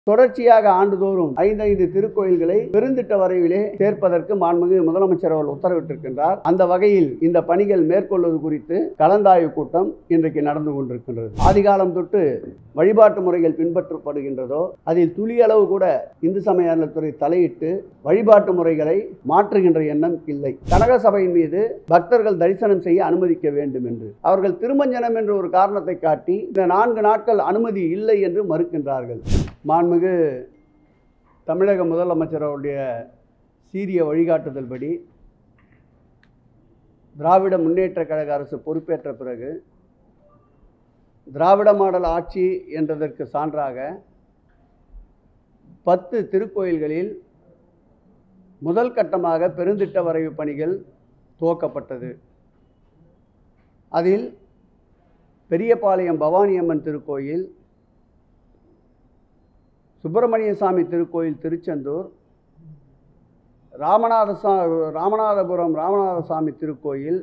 தொடர்ச்சியாக ஆண்டுதோறும் 5 திருக்கோயில்களை பெருந்திட்ட வரைவிலே சேர்ப்பதற்கு மாண்புமிகு முதலமைச்சர் அவர்கள் உத்தரவிட்டிருக்கின்றார். அந்த வகையில் இந்த பணிகள் மேற்கொள்வது குறித்து கலந்தாய்வு கூட்டம் இன்றைக்கு நடந்து கொண்டிருக்கின்றது. ஆதிகாலம் தொட்டு வழிபாட்டு முறைகள் பின்பற்றப்படுகின்றதோ அதில் துளியளவு கூட இந்து சமய அறநிலையத்துறை தலையிட்டு வழிபாட்டு முறைகளை மாற்றுகின்ற எண்ணம் இல்லை. கனக சபையின் மீது பக்தர்கள் தரிசனம் செய்ய அனுமதிக்க வேண்டும் என்று அவர்கள் திருமஞ்சனம் என்ற ஒரு காரணத்தை காட்டி இந்த 4 நாட்கள் அனுமதி இல்லை என்று மறுக்கின்றார்கள். மாண்புமிகு தமிழக முதலமைச்சர் அவருடைய சீரிய வழிகாட்டுதல் படி திராவிட முன்னேற்றக் கழக அரசு பொறுப்பேற்ற பிறகு திராவிட மாடல் ஆட்சி என்றதற்கு சான்றாக 10 திருக்கோயில்களில் முதல் கட்டமாக பெருந்திட்ட வரைவு பணிகள் துவக்கப்பட்டது. அதில் பெரியபாளையம் பவானியம்மன் திருக்கோயில், சுப்பிரமணிய சாமி திருக்கோயில் திருச்செந்தூர், ராமநாதபுரம் ராமநாதசாமி திருக்கோயில்,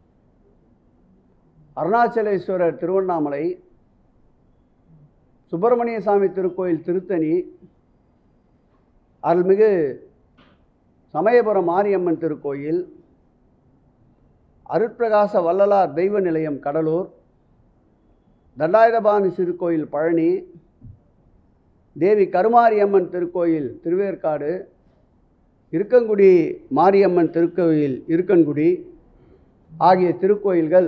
அருணாச்சலேஸ்வரர் திருவண்ணாமலை, சுப்பிரமணிய சாமி திருக்கோயில் திருத்தணி, அருள்மிகு சமயபுரம் மாரியம்மன் திருக்கோயில், அருட்பிரகாச வள்ளலார் தெய்வ நிலையம் கடலூர், தண்டாயுதபாணி திருக்கோயில் பழனி, தேவி கருமாரியம்மன் திருக்கோயில் திருவேற்காடு, இருக்கன்குடி மாரியம்மன் திருக்கோயில் இருக்கன்குடி ஆகிய திருக்கோயில்கள்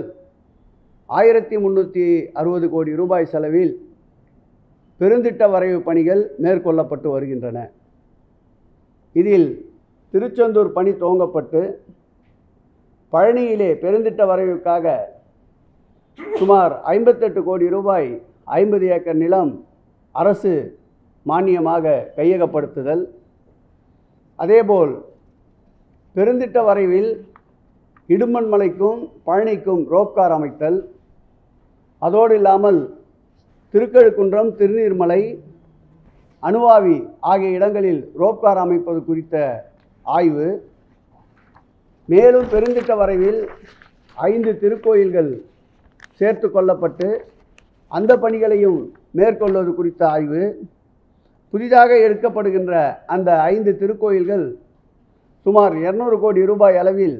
1360 கோடி ரூபாய் செலவில் பெருந்திட்ட வரைவு பணிகள் மேற்கொள்ளப்பட்டு வருகின்றன. இதில் திருச்செந்தூர் பணி துவங்கப்பட்டு பழனியிலே பெருந்திட்ட வரைவுக்காக சுமார் 58 கோடி ரூபாய் 50 ஏக்கர் நிலம் அரசு மானியமாக கையகப்படுத்துதல், அதேபோல் பெருந்திட்ட வரைவில் இடுமன்மலைக்கும் பழனிக்கும் ரோப்கார் அமைத்தல், அதோடு இல்லாமல் திருக்கழுக்குன்றம், திருநீர்மலை, அணுவாவி ஆகிய இடங்களில் ரோப்கார் அமைப்பது குறித்த ஆய்வு, மேலும் பெருந்திட்ட வரைவில் 5 திருக்கோயில்கள் சேர்த்து கொள்ளப்பட்டு அந்த பணிகளையும் மேற்கொள்வது குறித்த ஆய்வு, புதிதாக எடுக்கப்படுகின்ற அந்த 5 திருக்கோயில்கள் சுமார் 200 கோடி ரூபாய் அளவில்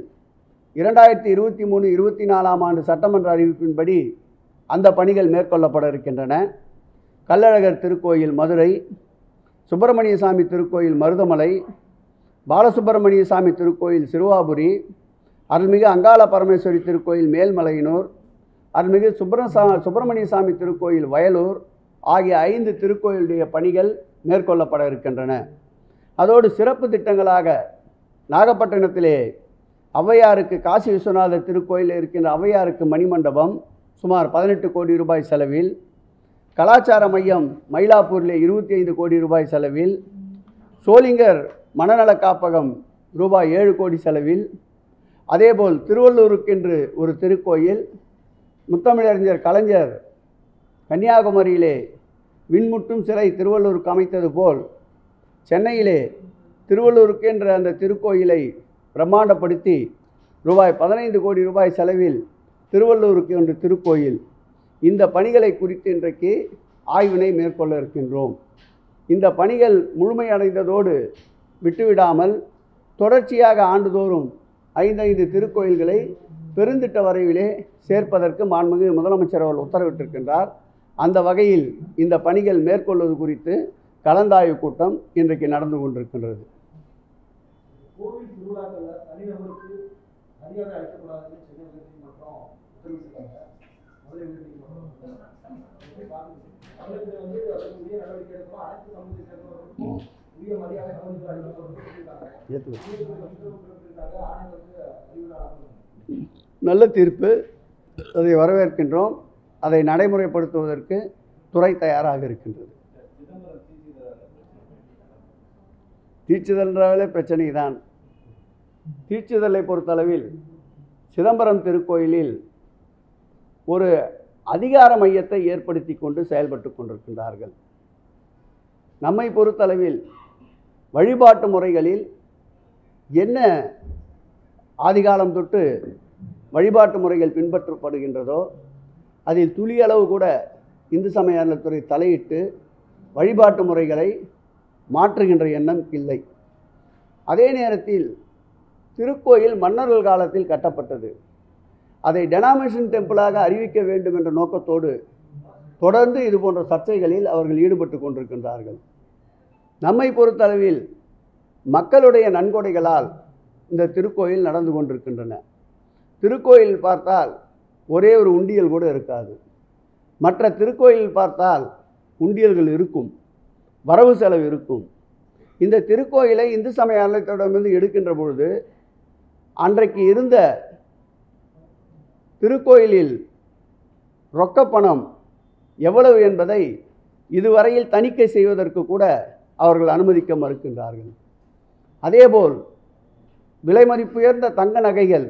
2023-24 ஆண்டு சட்டமன்ற அறிவிப்பின்படி அந்த பணிகள் மேற்கொள்ளப்பட இருக்கின்றன. கள்ளழகர் திருக்கோயில் மதுரை, சுப்பிரமணிய சாமி திருக்கோயில் மருதமலை, பாலசுப்பிரமணிய சாமி திருக்கோயில் சிறுவாபுரி, அருள்மிகு அங்காள பரமேஸ்வரி திருக்கோயில் மேல்மலையனூர், அருள்மிகு சுப்பிரமணிய சாமி திருக்கோயில் வயலூர் ஆகிய 5 திருக்கோயிலுடைய பணிகள் மேற்கொள்ளப்பட இருக்கின்றன. அதோடு சிறப்பு திட்டங்களாக நாகப்பட்டினத்திலே ஔவையாருக்கு, காசி விஸ்வநாதர் திருக்கோயில் இருக்கின்ற ஔவையாருக்கு மணிமண்டபம் சுமார் 18 கோடி ரூபாய் செலவில், கலாச்சார மையம் மயிலாப்பூரிலே 25 கோடி ரூபாய் செலவில், சோளிங்கர் மனநல காப்பகம் ரூபாய் 7 கோடி செலவில், அதேபோல் திருவள்ளூருக்கென்று ஒரு திருக்கோயில், முத்தமிழறிஞர் கலைஞர் கன்னியாகுமரியிலே விண்முட்டும் சிலை திருவள்ளூருக்கு அமைத்தது போல் சென்னையிலே திருவள்ளூருக்கு என்ற அந்த திருக்கோயிலை பிரம்மாண்டப்படுத்தி ரூபாய் 15 கோடி ரூபாய் செலவில் திருவள்ளூருக்கு என்ற திருக்கோயில், இந்த பணிகளை குறித்து இன்றைக்கு ஆய்வினை மேற்கொள்ள இருக்கின்றோம். இந்த பணிகள் முழுமையடைந்ததோடு விட்டுவிடாமல் தொடர்ச்சியாக ஆண்டுதோறும் 5 திருக்கோயில்களை பெருந்திட்ட வரைவிலே சேர்ப்பதற்கு மாண்புமிகு முதலமைச்சர் அவர்கள் உத்தரவிட்டிருக்கின்றார். அந்த வகையில் இந்த பணிகள் மேற்கொள்வது குறித்து கலந்தாய்வு கூட்டம் இன்றைக்கு நடந்து கொண்டிருக்கின்றது. நல்ல தீர்ப்பு, அதை வரவேற்கின்றோம். அதை நடைமுறைப்படுத்துவதற்கு துறை தயாராக இருக்கின்றது. தீட்சிதழ்ன்றாலே பிரச்சனை தான். தீட்சிதழை பொறுத்தளவில் சிதம்பரம் திருக்கோயிலில் ஒரு அதிகார மையத்தை ஏற்படுத்தி கொண்டு செயல்பட்டு கொண்டிருக்கின்றார்கள். நம்மை பொறுத்தளவில் வழிபாட்டு முறைகளில் என்ன ஆதிகாலம் தொட்டு வழிபாட்டு முறைகள் பின்பற்றப்படுகின்றதோ அதில் துளியளவு கூட இந்து சமய அறநிலையத்துறை தலையிட்டு வழிபாட்டு முறைகளை மாற்றுகின்ற எண்ணம் இல்லை. அதே நேரத்தில் திருக்கோயில் மன்னர்கள் காலத்தில் கட்டப்பட்டது. அதை டெனாமினேஷன் டெம்பிளாக அறிவிக்க வேண்டும் என்ற நோக்கத்தோடு தொடர்ந்து இது போன்ற சர்ச்சைகளில் அவர்கள் ஈடுபட்டு கொண்டிருக்கின்றார்கள். நம்மை பொறுத்தளவில் மக்களுடைய நன்கொடைகளால் இந்த திருக்கோயில் நடந்து கொண்டிருக்கின்றன. திருக்கோயில் பார்த்தால் ஒரே ஒரு உண்டியல் கூட இருக்காது. மற்ற திருக்கோயில் பார்த்தால் உண்டியல்கள் இருக்கும், வரவு செலவு இருக்கும். இந்த திருக்கோயிலை இந்து சமய அறநிலையத்திடமிருந்து எடுக்கின்ற பொழுது அன்றைக்கு இருந்த திருக்கோயிலில் ரொக்கப்பணம் எவ்வளவு என்பதை இதுவரையில் தணிக்கை செய்வதற்கு கூட அவர்கள் அனுமதிக்க மறுக்கின்றார்கள். அதேபோல் விலை மதிப்புயர்ந்த தங்க நகைகள்,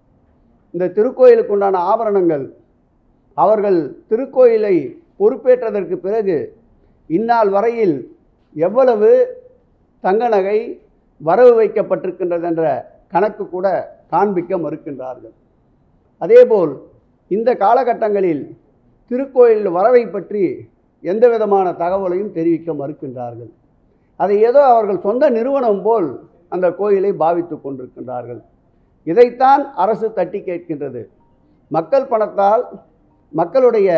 இந்த திருக்கோயிலுக்கு உண்டான ஆபரணங்கள் அவர்கள் திருக்கோயிலை பொறுப்பேற்றதற்கு பிறகு இந்நாள் வரையில் எவ்வளவு தங்க நகை வரவு வைக்கப்பட்டிருக்கின்றது என்ற கணக்கு கூட காண்பிக்க மறுக்கின்றார்கள். அதேபோல் இந்த காலகட்டங்களில் திருக்கோயில் வரவை பற்றி எந்த விதமான தகவலையும் தெரிவிக்க மறுக்கின்றார்கள். அதை ஏதோ அவர்கள் சொந்த நிறுவனம் போல் அந்த கோயிலை பாவித்து கொண்டிருக்கின்றார்கள். இதைத்தான் அரசு தட்டி கேட்கின்றது. மக்கள் பணத்தால், மக்களுடைய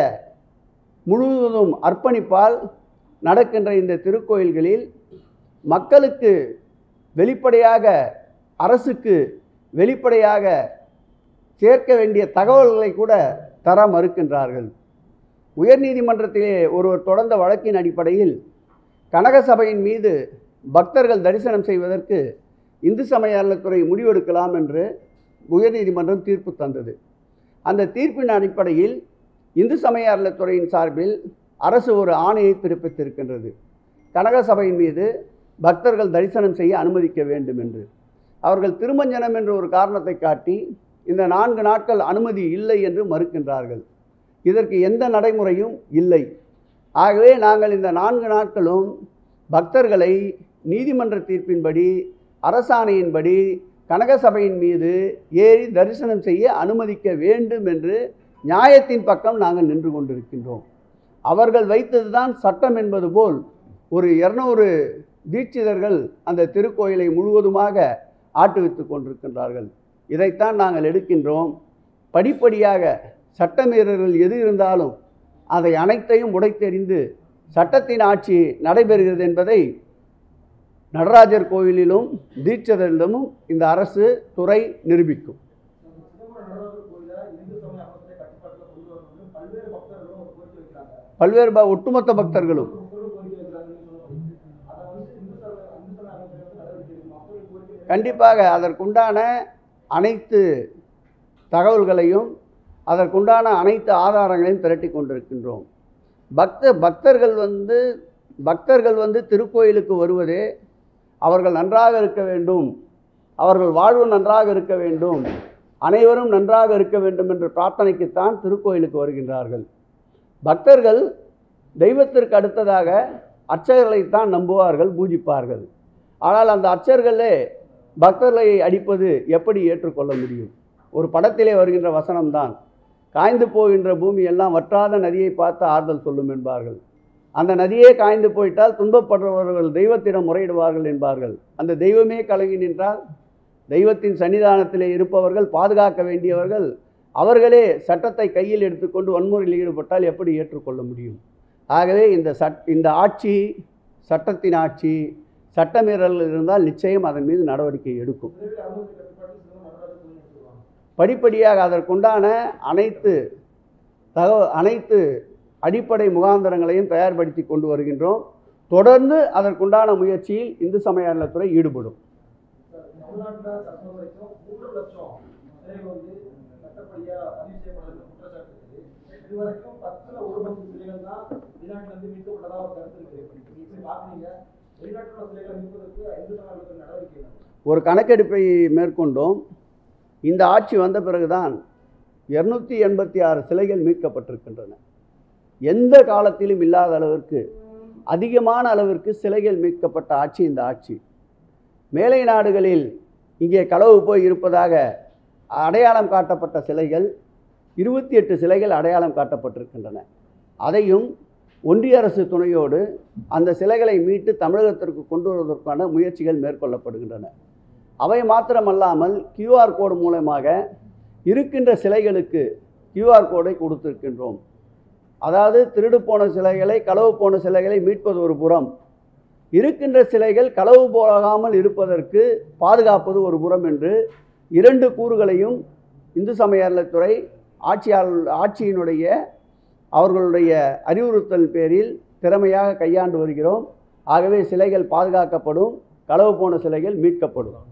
முழுவதும் அர்ப்பணிப்பால் நடக்கின்ற இந்த திருக்கோயில்களில் மக்களுக்கு வெளிப்படையாக, அரசுக்கு வெளிப்படையாக சேர்க்க வேண்டிய தகவல்களை கூட தர மறுக்கின்றார்கள். உயர்நீதிமன்றத்திலே ஒருவர் தொடர்ந்த வழக்கின் அடிப்படையில் கனக சபையின் மீது பக்தர்கள் தரிசனம் செய்வதற்கு இந்து சமய அறநிலையத்துறை முடிவெடுக்கலாம் என்று உயர்நீதிமன்றம் தீர்ப்பு தந்தது. அந்த தீர்ப்பின் அடிப்படையில் இந்து சமய அறநிலையத்துறையின் சார்பில் அரசு ஒரு ஆணையை பிறப்பித்திருக்கின்றது. கனக சபையின் மீது பக்தர்கள் தரிசனம் செய்ய அனுமதிக்க வேண்டும் என்று. அவர்கள் திருமஞ்சனம் என்ற ஒரு காரணத்தை காட்டி இந்த 4 நாட்கள் அனுமதி இல்லை என்று மறுக்கின்றார்கள். இதற்கு எந்த நடைமுறையும் இல்லை. ஆகவே நாங்கள் இந்த 4 நாட்களும் பக்தர்களை நீதிமன்ற தீர்ப்பின்படி, அரசாணையின்படி கனக சபையின் மீது ஏறி தரிசனம் செய்ய அனுமதிக்க வேண்டும் என்று நியாயத்தின் பக்கம் நாங்கள் நின்று கொண்டிருக்கின்றோம். அவர்கள் வைத்தது தான் சட்டம் என்பது போல் ஒரு 200 தீட்சிதர்கள் அந்த திருக்கோயிலை முழுவதுமாக ஆட்டுவித்து கொண்டிருக்கின்றார்கள். இதைத்தான் நாங்கள் எடுக்கின்றோம். படிப்படியாக சட்டமீறல்கள் எது இருந்தாலும் அதை அனைத்தையும் உடைத்தெறிந்து சட்டத்தின் ஆட்சி நடைபெறுகிறது என்பதை நடராஜர் கோயிலிலும் தீட்சிதரிடமும் இந்த அரசு துறை நிரூபிக்கும். பல்வேறு ஒட்டுமொத்த பக்தர்களும் கண்டிப்பாக அதற்குண்டான அனைத்து தகவல்களையும், அதற்குண்டான அனைத்து ஆதாரங்களையும் திரட்டி கொண்டிருக்கின்றோம். பக்தர்கள் வந்து திருக்கோயிலுக்கு வருவதே அவர்கள் நன்றாக இருக்க வேண்டும், அவர்கள் வாழ்வு நன்றாக இருக்க வேண்டும், அனைவரும் நன்றாக இருக்க வேண்டும் என்ற பிரார்த்தனைக்குத்தான் திருக்கோயிலுக்கு வருகின்றார்கள். பக்தர்கள் தெய்வத்திற்கு அடுத்ததாக அர்ச்சகர்களைத்தான் நம்புவார்கள், பூஜிப்பார்கள். ஆனால் அந்த அர்ச்சகர்களே பக்தர்களை அடிப்பது எப்படி ஏற்றுக்கொள்ள முடியும்? ஒரு படத்திலே வருகின்ற வசனம்தான், காய்ந்து போகின்ற பூமி எல்லாம் வற்றாத நதியை பார்த்து ஆறுதல் சொல்லும் என்பார்கள். அந்த நதியே காய்ந்து போயிட்டால் துன்பப்படுறவர்கள் தெய்வத்திடம் முறையிடுவார்கள் என்பார்கள். அந்த தெய்வமே கலங்கி நின்றால் தெய்வத்தின் சன்னிதானத்திலே இருப்பவர்கள், பாதுகாக்க வேண்டியவர்கள், அவர்களே சட்டத்தை கையில் எடுத்துக்கொண்டு வன்முறையில் ஈடுபட்டால் எப்படி ஏற்றுக்கொள்ள முடியும்? ஆகவே இந்த ஆட்சி சட்டத்தின் ஆட்சி. சட்டமீறல்கள் இருந்தால் நிச்சயம் அதன் மீது நடவடிக்கை எடுக்கும். படிப்படியாக அதற்குண்டான அனைத்து அடிப்படை முகாந்திரங்களையும் தயார்படுத்தி கொண்டு வருகின்றோம். தொடர்ந்து அதற்குண்டான முயற்சியில் இந்து சமய அறநிலையத்துறை ஈடுபடும். ஒரு கணக்கெடுப்பை மேற்கொண்டோம். இந்த ஆட்சி வந்த பிறகுதான் 286 சிலைகள் மீட்கப்பட்டிருக்கின்றன. எந்த காலத்திலும் இல்லாத அளவிற்கு, அதிகமான அளவிற்கு சிலைகள் மீட்கப்பட்ட ஆட்சி இந்த ஆட்சி. மேலை நாடுகளில் இங்கே களவு போய் இருப்பதாக அடையாளம் காட்டப்பட்ட சிலைகள் 28 சிலைகள் அடையாளம் காட்டப்பட்டிருக்கின்றன. அதையும் ஒன்றிய அரசு துணையோடு அந்த சிலைகளை மீட்டு தமிழகத்திற்கு கொண்டு வருவதற்கான முயற்சிகள் மேற்கொள்ளப்படுகின்றன. அவை மாத்திரமல்லாமல் கியூஆர் கோடு மூலமாக இருக்கின்ற சிலைகளுக்கு கியூஆர் கோடை கொடுத்திருக்கின்றோம். அதாவது திருடு போன சிலைகளை, களவு போன சிலைகளை மீட்பது ஒரு புறம், இருக்கின்ற சிலைகள் களவு போகாமல் இருப்பதற்கு பாதுகாப்பது ஒரு புறம் என்று 2 கூறுகளையும் இந்து சமய அறநிலையத்துறை ஆட்சியினுடைய அவர்களுடைய அறிவுறுத்தல் பேரில் திறமையாக கையாண்டு வருகிறோம். ஆகவே சிலைகள் பாதுகாக்கப்படும், களவு போன சிலைகள் மீட்கப்படும்.